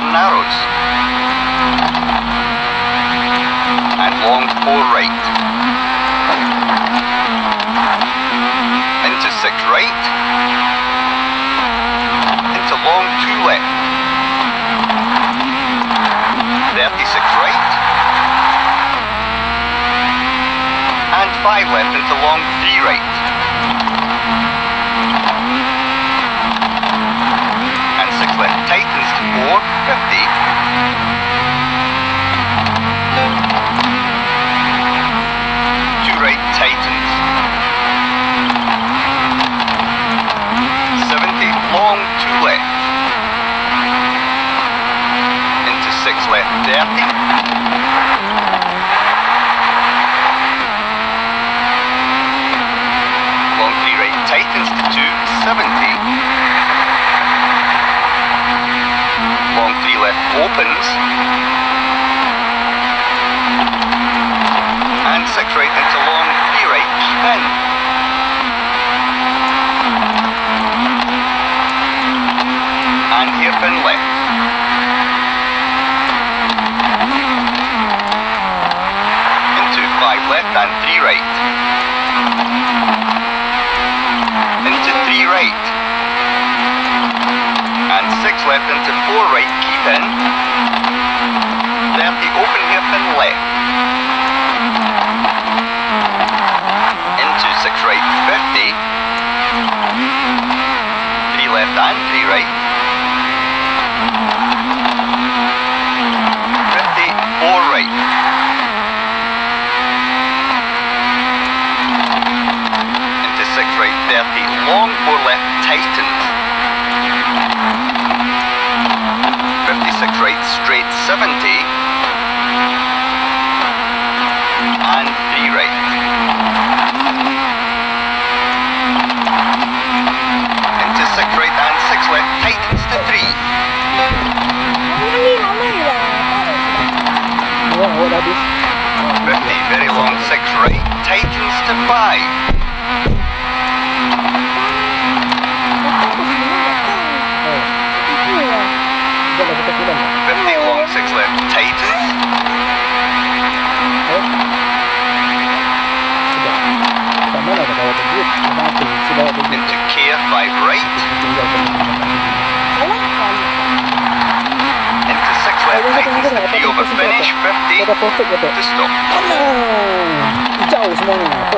narrows. And long 4 right. Into 6 right. Into long 2 left. 36 right. And 5 left into long 3 right. And 6 left tightens to 4, 50. 2 right tightens. 70, long 2 left. Into 6 left 30. Long 3 right tightens to 2, 70. Long 3 left opens. And 6 right into long 3 right, keep in. And hairpin left. Into 5 left and 3 right. Into 3 right. And 6 left into 4 right, keep in. 30 open hairpin left. Into 6 right, 50. 3 left and 3 right. 50, 4 right. Into 6 right, 30. Long 4 left, tightens. 56 right, straight 70. And 3 right. Into 6 right and 6 left, tightens to 3. 50, very long 6 right, tightens to 5. 50, long 6 left, tightens. Into care 5 right. Into 6 left, tightens to 3 over finish, 50 to stop.